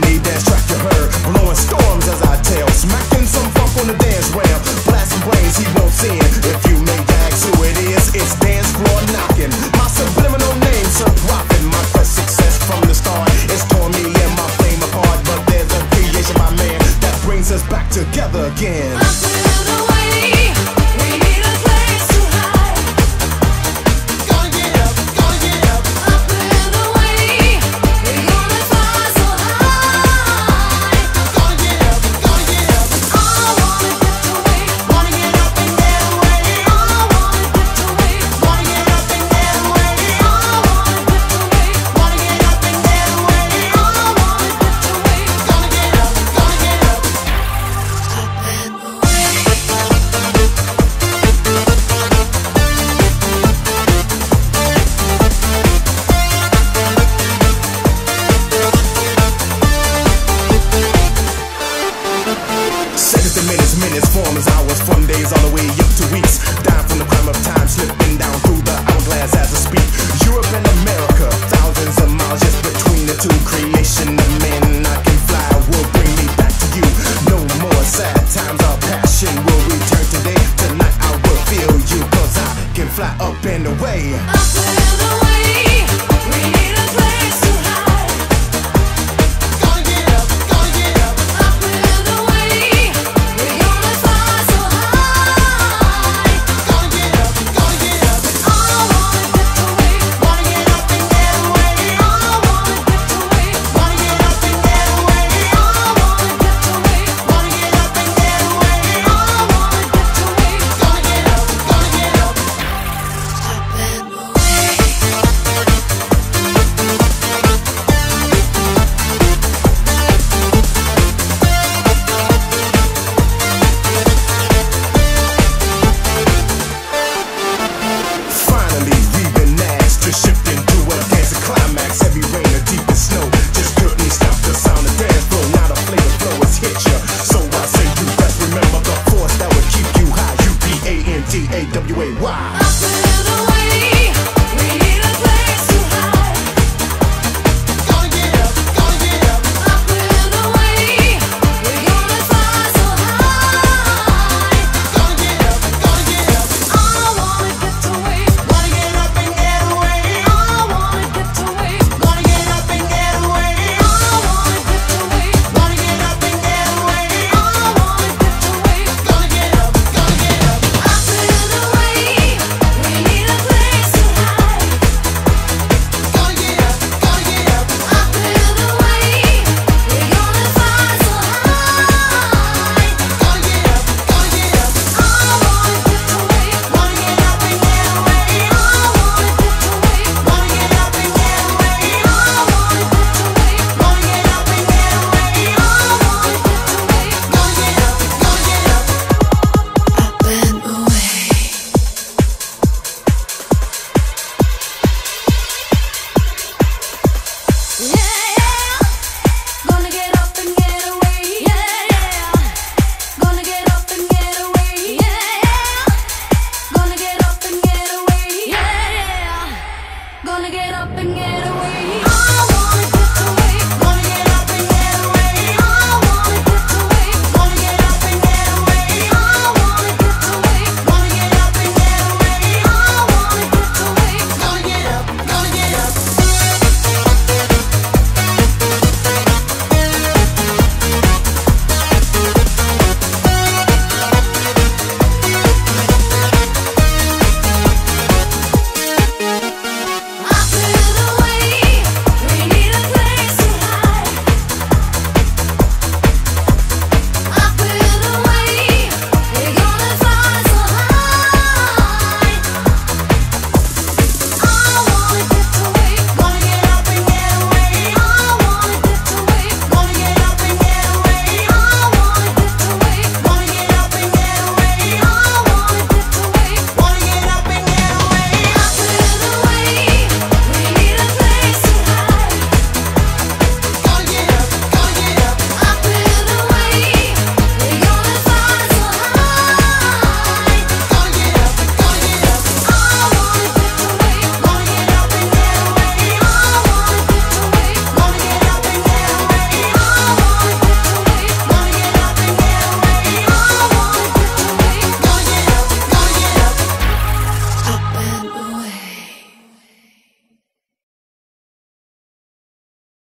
Any dance track you heard, blowing storms as I tell, smacking some funk on the dance ramp, blasting brains he won't sin. If you may ask who it is, it's dance floor knocking. My subliminal name, Sir Prophet. My quest success from the start. It's torn me and my flame apart, but there's a creation by man that brings us back together again.